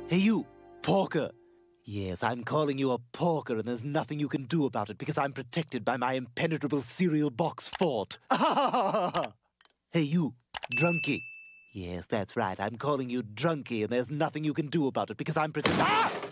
Hey, you, porker. Yes, I'm calling you a porker, and there's nothing you can do about it because I'm protected by my impenetrable cereal box fort. Hey, you, drunkie. Yes, that's right. I'm calling you drunkie, and there's nothing you can do about it because I'm protected.